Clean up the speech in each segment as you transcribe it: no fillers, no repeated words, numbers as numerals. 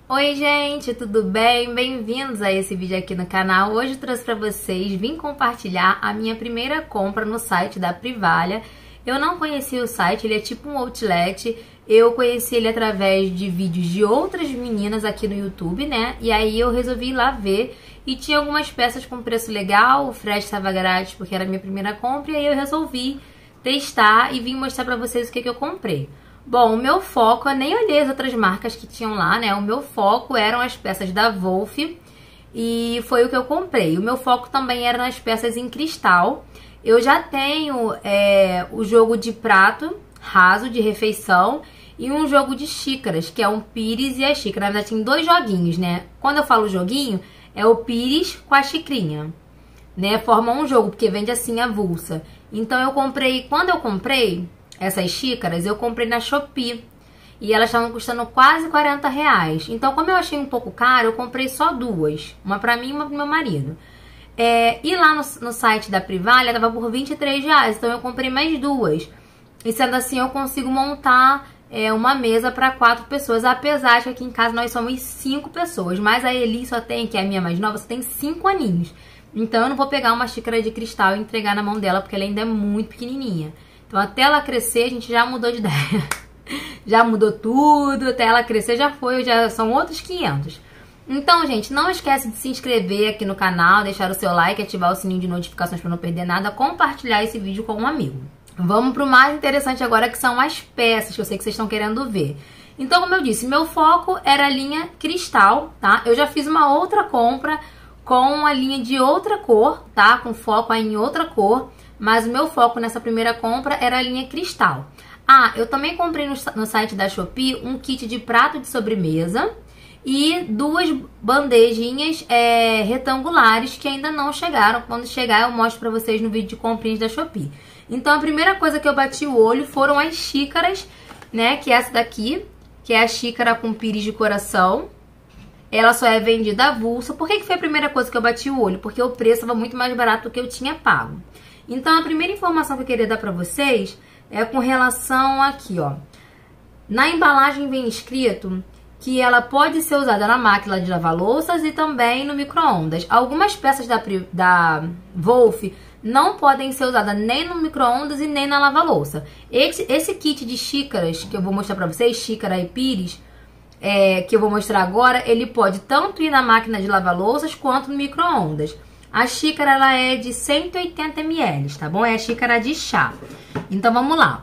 Oi gente, tudo bem? Bem-vindos a esse vídeo aqui no canal. Hoje eu trouxe pra vocês, vim compartilhar a minha primeira compra no site da Privalha. Eu não conhecia o site, ele é tipo um outlet. Eu conheci ele através de vídeos de outras meninas aqui no YouTube, né? E aí eu resolvi ir lá ver e tinha algumas peças com preço legal, o frete estava grátis porque era a minha primeira compra. E aí eu resolvi testar e vim mostrar pra vocês o que eu comprei. Bom, o meu foco, eu nem olhei as outras marcas que tinham lá, né? O meu foco eram as peças da Wolf e foi o que eu comprei. O meu foco também era nas peças em cristal. Eu já tenho o jogo de prato raso de refeição e um jogo de xícaras, que é um pires e a xícara. Na verdade, tem dois joguinhos, né? Quando eu falo joguinho, é o pires com a xicrinha, né? Formam um jogo, porque vende assim avulsa. Então eu comprei, quando eu comprei essas xícaras, eu comprei na Shopee. E elas estavam custando quase R$40. Então, como eu achei um pouco caro, eu comprei só duas. Uma pra mim e uma pro meu marido. E lá no site da Privalha, tava por R$23. Então, eu comprei mais duas. E sendo assim, eu consigo montar uma mesa pra 4 pessoas. Apesar de que aqui em casa nós somos 5 pessoas. Mas a Eli só tem, que é a minha mais nova, só tem 5 aninhos. Então, eu não vou pegar uma xícara de cristal e entregar na mão dela, porque ela ainda é muito pequenininha. Então, até ela crescer, a gente já mudou de ideia. Já mudou tudo, até ela crescer já são outros 500. Então, gente, não esquece de se inscrever aqui no canal, deixar o seu like, ativar o sininho de notificações para não perder nada, compartilhar esse vídeo com um amigo. Vamos pro mais interessante agora, que são as peças, que eu sei que vocês estão querendo ver. Então, como eu disse, meu foco era a linha cristal, tá? Eu já fiz uma outra compra com a linha de outra cor, tá? Com foco aí em outra cor. Mas o meu foco nessa primeira compra era a linha cristal. Ah, eu também comprei no site da Shopee um kit de prato de sobremesa e duas bandejinhas retangulares que ainda não chegaram. Quando chegar eu mostro pra vocês no vídeo de comprinhas da Shopee. Então a primeira coisa que eu bati o olho foram as xícaras, né? Que é essa daqui, que é a xícara com pires de coração. Ela só é vendida avulsa. Por que foi a primeira coisa que eu bati o olho? Porque o preço estava muito mais barato do que eu tinha pago. Então, a primeira informação que eu queria dar pra vocês é com relação aqui, ó. Na embalagem vem escrito que ela pode ser usada na máquina de lavar louças e também no micro-ondas. Algumas peças da Wolf não podem ser usadas nem no micro-ondas e nem na lava-louça. Esse kit de xícaras que eu vou mostrar pra vocês, xícara e pires, que eu vou mostrar agora, ele pode tanto ir na máquina de lavar louças quanto no micro-ondas. A xícara, ela é de 180 ml, tá bom? É a xícara de chá. Então, vamos lá.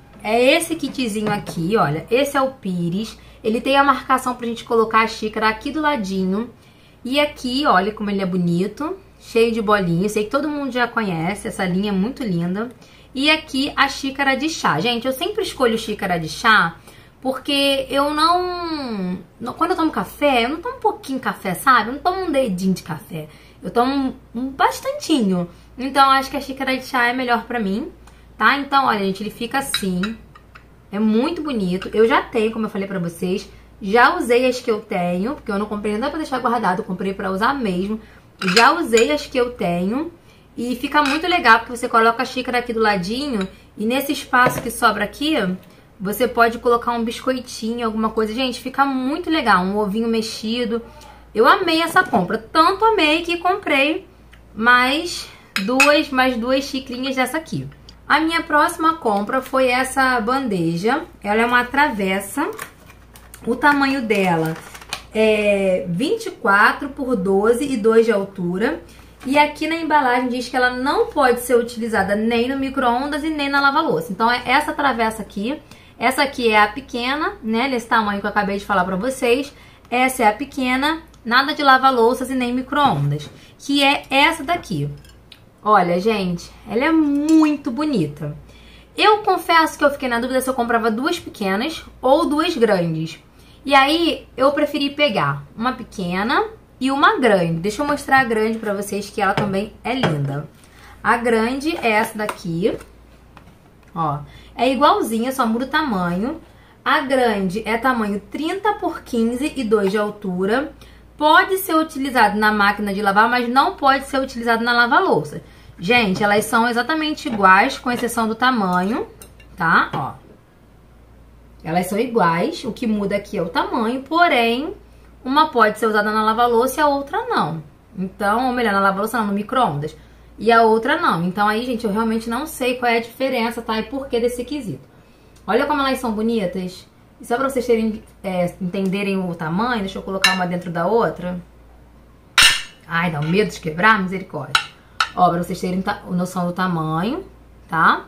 É esse kitzinho aqui, olha. Esse é o pires. Ele tem a marcação pra gente colocar a xícara aqui do ladinho. E aqui, olha como ele é bonito. Cheio de bolinhas. Sei que todo mundo já conhece. Essa linha é muito linda. E aqui a xícara de chá. Gente, eu sempre escolho xícara de chá porque eu não... Quando eu tomo café, eu não tomo um pouquinho de café, sabe? Eu não tomo um dedinho de café. Eu tomo bastantinho. Então, acho que a xícara de chá é melhor pra mim, tá? Então, olha, gente, ele fica assim. É muito bonito. Eu já tenho, como eu falei pra vocês. Já usei as que eu tenho, porque eu não comprei nada pra deixar guardado. Eu comprei pra usar mesmo. Já usei as que eu tenho. E fica muito legal, porque você coloca a xícara aqui do ladinho. E nesse espaço que sobra aqui, você pode colocar um biscoitinho, alguma coisa. Gente, fica muito legal. Um ovinho mexido. Eu amei essa compra, tanto amei que comprei mais duas xicrinhas dessa aqui. A minha próxima compra foi essa bandeja. Ela é uma travessa. O tamanho dela é 24 por 12 e 2 de altura. E aqui na embalagem diz que ela não pode ser utilizada nem no micro-ondas e nem na lava-louça. Então é essa travessa aqui. Essa aqui é a pequena, né? Desse tamanho que eu acabei de falar pra vocês. Essa é a pequena. Nada de lava-louças e nem micro-ondas. Que é essa daqui. Olha, gente, ela é muito bonita. Eu confesso que eu fiquei na dúvida se eu comprava duas pequenas ou duas grandes. E aí, eu preferi pegar uma pequena e uma grande. Deixa eu mostrar a grande pra vocês, que ela também é linda. A grande é essa daqui. Ó, é igualzinha, só muda o tamanho. A grande é tamanho 30 por 15 e 2 de altura. Pode ser utilizado na máquina de lavar, mas não pode ser utilizado na lava-louça. Gente, elas são exatamente iguais, com exceção do tamanho, tá? Ó. Elas são iguais, o que muda aqui é o tamanho, porém, uma pode ser usada na lava-louça e a outra não. Então, ou melhor, na lava-louça não, no micro-ondas. E a outra não. Então aí, gente, eu realmente não sei qual é a diferença, tá? E por que desse quesito. Olha como elas são bonitas. E só pra vocês terem, entenderem o tamanho, deixa eu colocar uma dentro da outra. Ai, dá um medo de quebrar, misericórdia. Ó, pra vocês terem noção do tamanho, tá?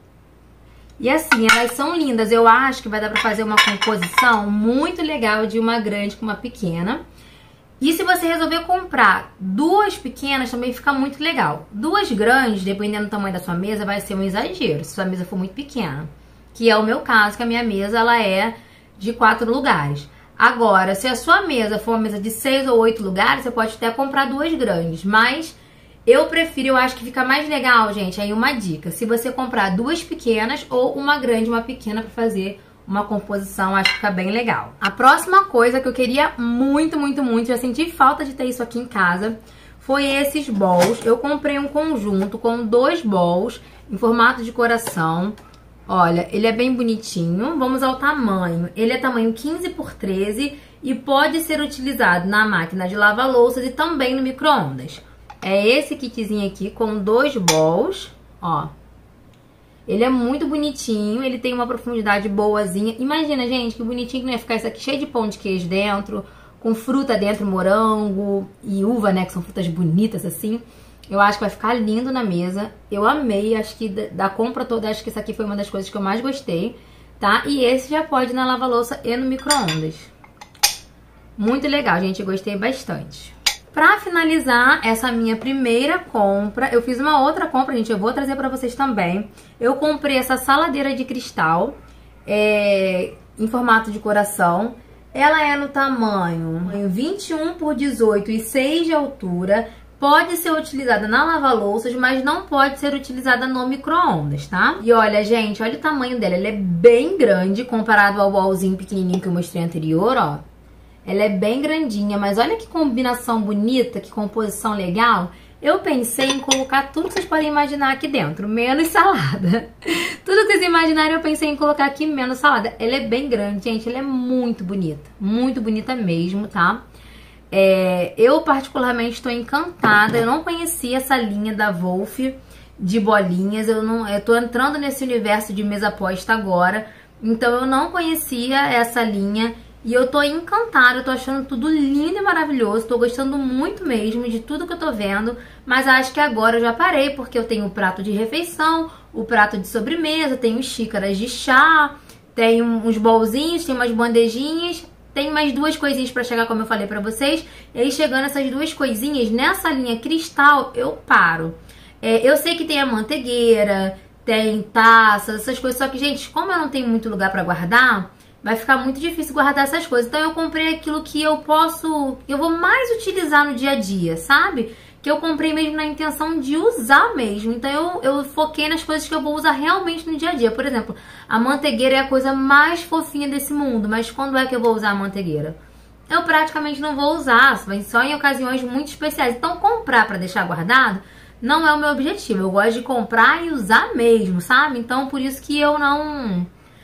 E assim, elas são lindas. Eu acho que vai dar pra fazer uma composição muito legal de uma grande com uma pequena. E se você resolver comprar duas pequenas, também fica muito legal. Duas grandes, dependendo do tamanho da sua mesa, vai ser um exagero, se sua mesa for muito pequena. Que é o meu caso, que a minha mesa ela é de 4 lugares. Agora, se a sua mesa for uma mesa de 6 ou 8 lugares, você pode até comprar duas grandes. Mas eu prefiro, eu acho que fica mais legal, gente. Aí uma dica, se você comprar duas pequenas ou uma grande e uma pequena para fazer uma composição, acho que fica bem legal. A próxima coisa que eu queria muito, já senti falta de ter isso aqui em casa, foi esses bowls. Eu comprei um conjunto com 2 bowls em formato de coração. Olha, ele é bem bonitinho. Vamos ao tamanho. Ele é tamanho 15 por 13 e pode ser utilizado na máquina de lavar louças e também no micro-ondas. É esse kitzinho aqui com 2 bowls, ó. Ele é muito bonitinho, ele tem uma profundidade boazinha. Imagina, gente, que bonitinho que não ia ficar isso aqui cheio de pão de queijo dentro, com fruta dentro, morango e uva, né, que são frutas bonitas assim. Eu acho que vai ficar lindo na mesa. Eu amei, acho que da compra toda, acho que essa aqui foi uma das coisas que eu mais gostei, tá? E esse já pode ir na lava-louça e no micro-ondas. Muito legal, gente, eu gostei bastante. Pra finalizar essa minha primeira compra, eu fiz uma outra compra, gente, eu vou trazer pra vocês também. Eu comprei essa saladeira de cristal, em formato de coração. Ela é no tamanho 21 por 18 e 6 de altura. Pode ser utilizada na lava-louças, mas não pode ser utilizada no micro-ondas, tá? E olha, gente, olha o tamanho dela. Ela é bem grande comparado ao bowlzinho pequenininho que eu mostrei anterior, ó. Ela é bem grandinha, mas olha que combinação bonita, que composição legal. Eu pensei em colocar tudo que vocês podem imaginar aqui dentro, menos salada. Tudo que vocês imaginarem eu pensei em colocar aqui, menos salada. Ela é bem grande, gente, ela é muito bonita mesmo, tá? Eu particularmente estou encantada, eu não conhecia essa linha da Wolf de bolinhas, eu tô entrando nesse universo de mesa posta agora, então eu não conhecia essa linha. E eu tô encantada, eu tô achando tudo lindo e maravilhoso, tô gostando muito mesmo de tudo que eu tô vendo, mas acho que agora eu já parei, porque eu tenho o prato de refeição, o prato de sobremesa, tenho xícaras de chá, tenho uns bolzinhos, tem umas bandejinhas, tem mais 2 coisinhas pra chegar, como eu falei pra vocês, e aí chegando essas 2 coisinhas, nessa linha cristal, eu paro. Eu sei que tem a manteigueira, tem taças, essas coisas, só que, gente, como eu não tenho muito lugar pra guardar, vai ficar muito difícil guardar essas coisas. Então eu comprei aquilo que eu vou mais utilizar no dia a dia, sabe? Que eu comprei mesmo na intenção de usar mesmo. Então eu foquei nas coisas que eu vou usar realmente no dia a dia. Por exemplo, a manteigueira é a coisa mais fofinha desse mundo. Mas quando é que eu vou usar a manteigueira? Eu praticamente não vou usar, só em ocasiões muito especiais. Então comprar pra deixar guardado não é o meu objetivo. Eu gosto de comprar e usar mesmo, sabe? Então por isso que eu não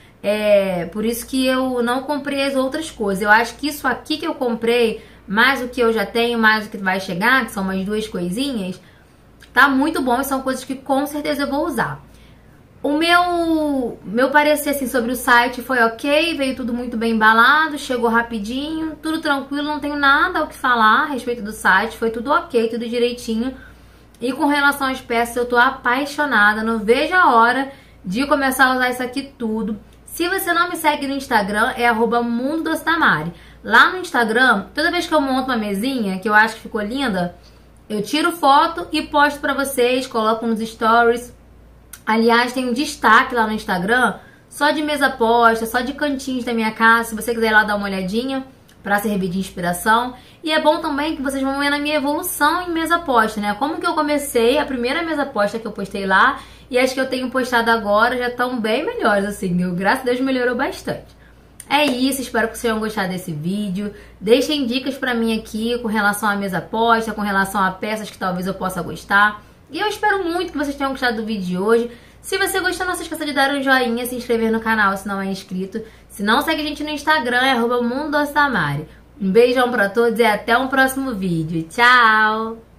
comprei as outras coisas. Eu acho que isso aqui que eu comprei, mais o que eu já tenho, mais o que vai chegar, que são mais 2 coisinhas, tá muito bom e são coisas que com certeza eu vou usar. O meu parecer assim, sobre o site foi ok, veio tudo muito bem embalado, chegou rapidinho, tudo tranquilo, não tenho nada o que falar a respeito do site, foi tudo ok, tudo direitinho. E com relação às peças, eu tô apaixonada, não vejo a hora de começar a usar isso aqui tudo. Se você não me segue no Instagram, é @mundodocedamari. Lá no Instagram, toda vez que eu monto uma mesinha, que eu acho que ficou linda, eu tiro foto e posto pra vocês, coloco nos stories. Aliás, tem um destaque lá no Instagram, só de mesa posta, só de cantinhos da minha casa, se você quiser ir lá dar uma olhadinha, pra servir de inspiração. E é bom também que vocês vão ver na minha evolução em mesa posta, né? Como que eu comecei, a primeira mesa posta que eu postei lá, e as que eu tenho postado agora já estão bem melhores, assim. Graças a Deus melhorou bastante. É isso, espero que vocês tenham gostado desse vídeo. Deixem dicas pra mim aqui com relação à mesa posta, com relação a peças que talvez eu possa gostar. E eu espero muito que vocês tenham gostado do vídeo de hoje. Se você gostou, não se esqueça de dar um joinha, se inscrever no canal se não é inscrito. Se não, segue a gente no Instagram, é @mundodocedamari. Um beijão pra todos e até um próximo vídeo. Tchau!